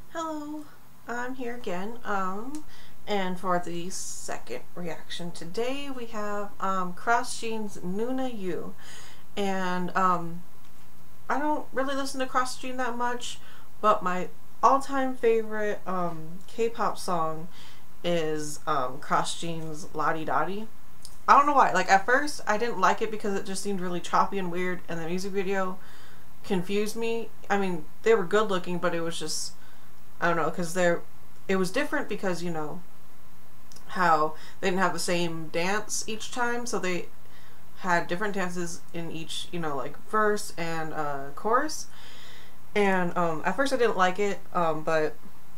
Hello, I'm here again, and for the second reaction today we have, Cross Jeans' Noona You, and, I don't really listen to Cross Jean that much, but my all-time favorite, K-pop song is, Cross Jean's Lottie Dottie. I don't know why, like, at first I didn't like it because it just seemed really choppy and weird, and the music video confused me. I mean, they were good looking, but it was just, I don't know, because it was different because, you know, how they didn't have the same dance each time, so they had different dances in each, you know, like verse and chorus. And at first I didn't like it, but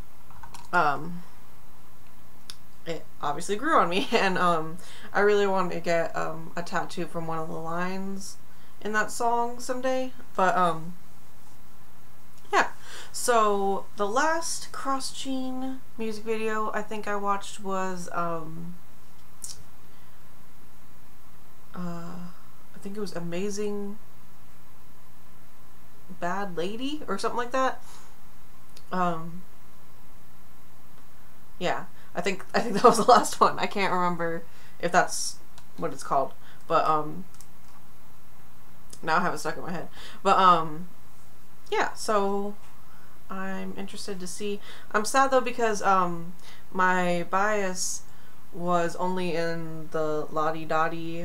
it obviously grew on me, and I really wanted to get a tattoo from one of the lines in that song someday, but yeah. So the last Cross Jean music video I think I watched was I think it was Amazing Bad Lady or something like that. Yeah, I think that was the last one. I can't remember if that's what it's called, but now I have it stuck in my head. But yeah, so I'm interested to see. I'm sad though because my bias was only in the Lottie Dottie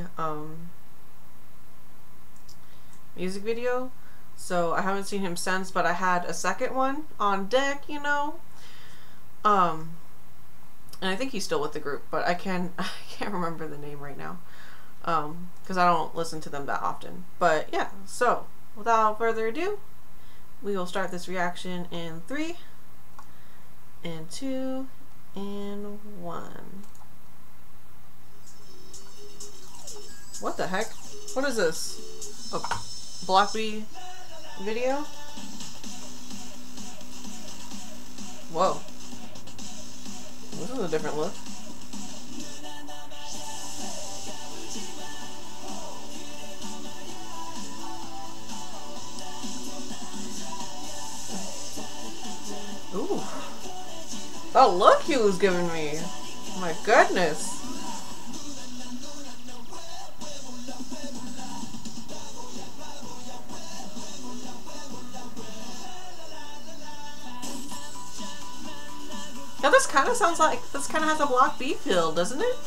music video, so I haven't seen him since, but I had a second one on deck, you know. And I think he's still with the group, but I can't remember the name right now, because I don't listen to them that often. But yeah, so without further ado, we will start this reaction in 3, and 2, and 1. What the heck? What is this? A Block B video? Whoa. This is a different look. Ooh. Oh, look he was giving me. My goodness. Now this kind of sounds like, this kind of has a Block B feel, doesn't it?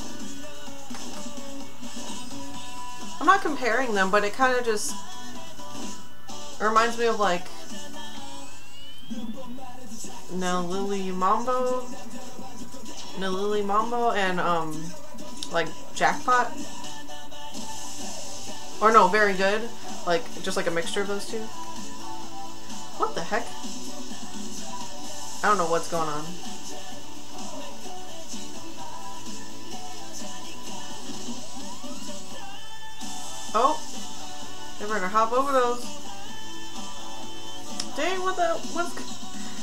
I'm not comparing them, but it kind of just reminds me of like Lily Mambo and like Jackpot, or no, Very Good, like just like a mixture of those two. What the heck? I don't know what's going on. Oh, they better hop over those. Dang, what's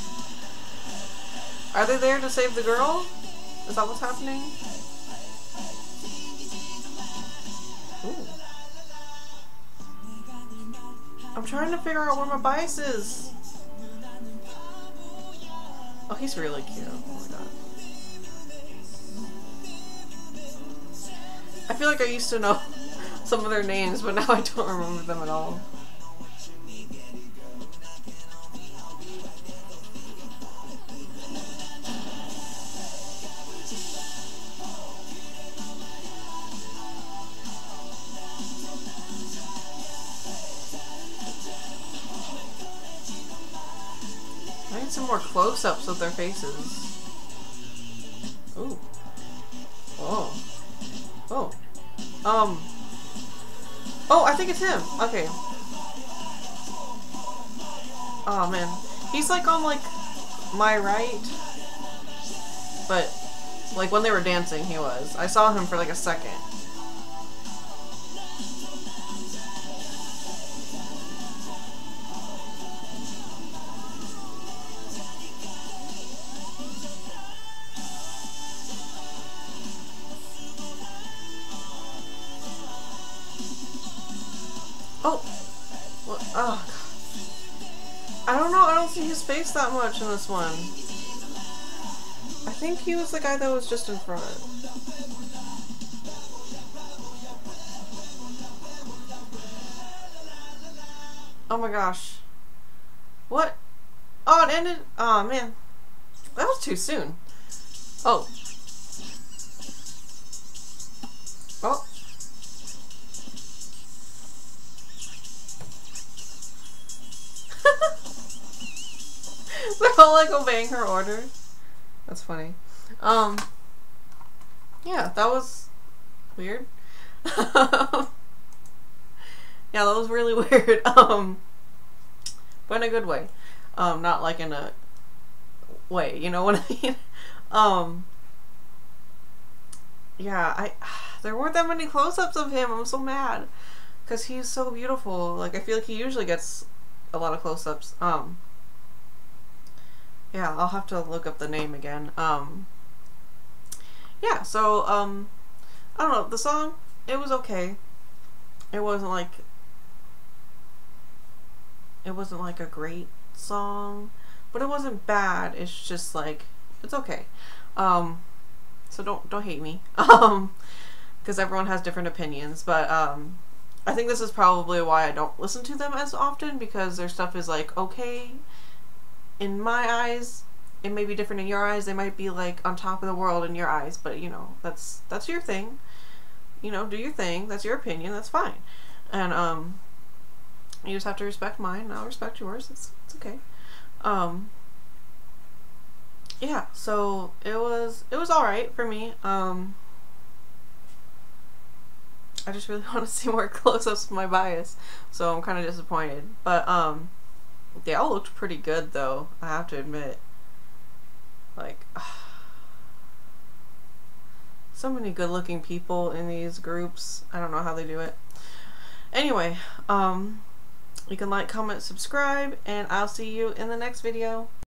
are they there to save the girl? Is that what's happening? Ooh. I'm trying to figure out where my bias is. Oh, he's really cute. Oh my god. I feel like I used to know some of their names, but now I don't remember them at all. I need some more close-ups of their faces. Ooh. Oh. Oh. Oh, I think it's him. Okay. Oh man. He's like on like my right. But like when they were dancing he was. I saw him for like a second. Oh! What? Oh, God. I don't know, I don't see his face that much in this one. I think he was the guy that was just in front. Oh my gosh. What? Oh, it ended. Oh man. That was too soon. Oh. Oh. They're all like obeying her orders. That's funny. Yeah, that was weird. Yeah, that was really weird. But in a good way. Not like in a way, you know what I mean? Yeah, there weren't that many close-ups of him. I'm so mad. Because he's so beautiful. Like, I feel like he usually gets a lot of close-ups. Yeah, I'll have to look up the name again. Yeah, so, I don't know, the song, it was okay. It wasn't like a great song, but it wasn't bad. It's just like, it's okay. So don't hate me. Because everyone has different opinions, but I think this is probably why I don't listen to them as often, because their stuff is like okay in my eyes. It may be different in your eyes. They might be like on top of the world in your eyes, but you know, that's your thing. You know, do your thing. That's your opinion. That's fine. And you just have to respect mine, and I'll respect yours. It's okay. Yeah, so it was alright for me. I just really want to see more close-ups of my bias, so I'm kind of disappointed. But they all looked pretty good though, I have to admit. Like, so many good-looking people in these groups. I don't know how they do it. Anyway, you can like, comment, subscribe, and I'll see you in the next video.